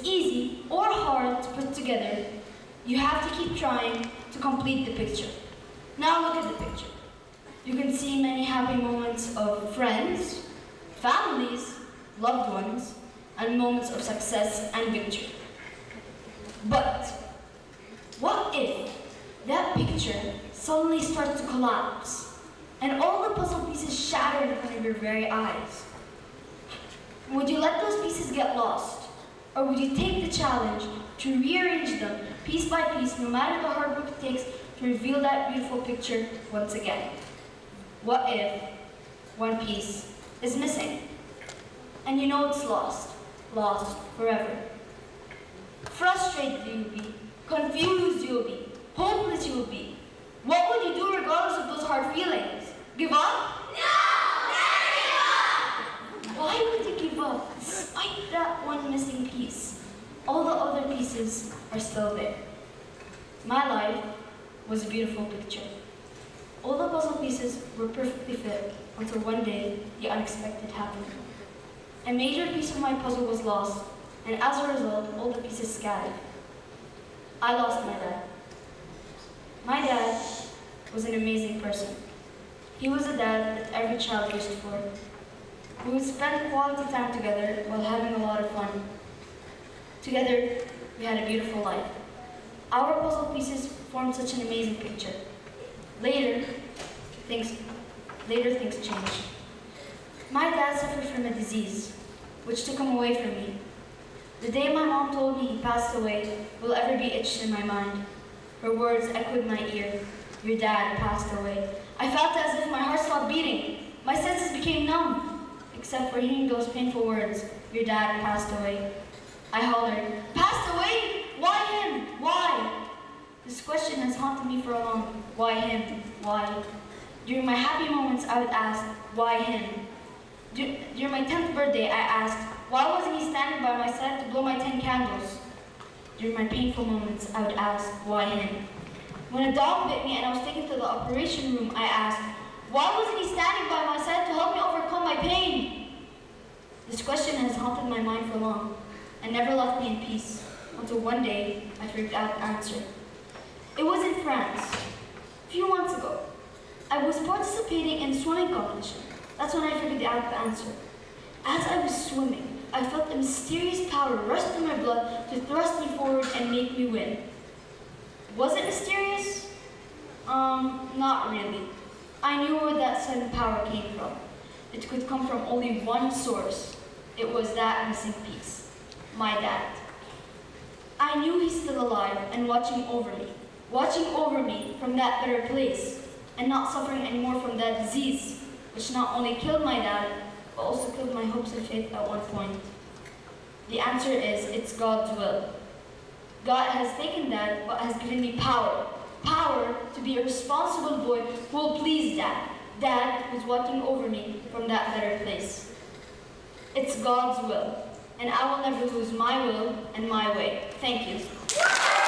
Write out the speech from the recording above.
easy or hard to put together, you have to keep trying to complete the picture. Now look at the picture. You can see many happy moments of friends, families, loved ones, and moments of success and victory. But what if that picture suddenly starts to collapse and all the puzzle pieces shatter in front of your very eyes? Would you let those pieces get lost? Or would you take the challenge to rearrange them piece by piece, no matter the hard work it takes to reveal that beautiful picture once again? What if one piece is missing? And you know it's lost forever. Frustrated you'll be, confused you'll be, hopeless you'll be. What would you do regardless of those hard feelings? Give up? No! Never give up! Why would you give up despite that one missing piece? All the other pieces are still there. My life was a beautiful picture. All the puzzle pieces were perfectly fit until one day the unexpected happened. A major piece of my puzzle was lost, and as a result, all the pieces scattered. I lost my dad. My dad was an amazing person. He was a dad that every child wished for. We would spend quality time together while having a lot of fun. Together, we had a beautiful life. Our puzzle pieces formed such an amazing picture. Later, things changed. My dad suffered from a disease, which took him away from me. The day my mom told me he passed away will ever be etched in my mind. Her words echoed my ear. Your dad passed away. I felt as if my heart stopped beating. My senses became numb, except for hearing those painful words, your dad passed away. I hollered, passed away? Why him? Why? This question has haunted me for a long. Why him? Why? During my happy moments, I would ask, why him? During my 10th birthday, I asked, why wasn't he standing by my side to blow my 10 candles? During my painful moments, I would ask, why him? When a dog bit me and I was taken to the operation room, I asked, why wasn't he standing by my side to help me overcome my pain? This question has haunted my mind for long and never left me in peace until one day I figured out the answer. It was in France, a few months ago. I was participating in a swimming competition. That's when I figured out the answer. As I was swimming, I felt a mysterious power rush through my blood to thrust me forward and make me win. Was it mysterious? Not really. I knew where that sudden power came from. It could come from only one source. It was that missing piece, my dad. I knew he's still alive and watching over me from that better place, and not suffering anymore from that disease, which not only killed my dad, but also killed my hopes and faith at one point. The answer is, it's God's will. God has taken that, but has given me power. Power to be a responsible boy who will please Dad. Dad who's watching over me from that better place. It's God's will, and I will never lose my will and my way. Thank you.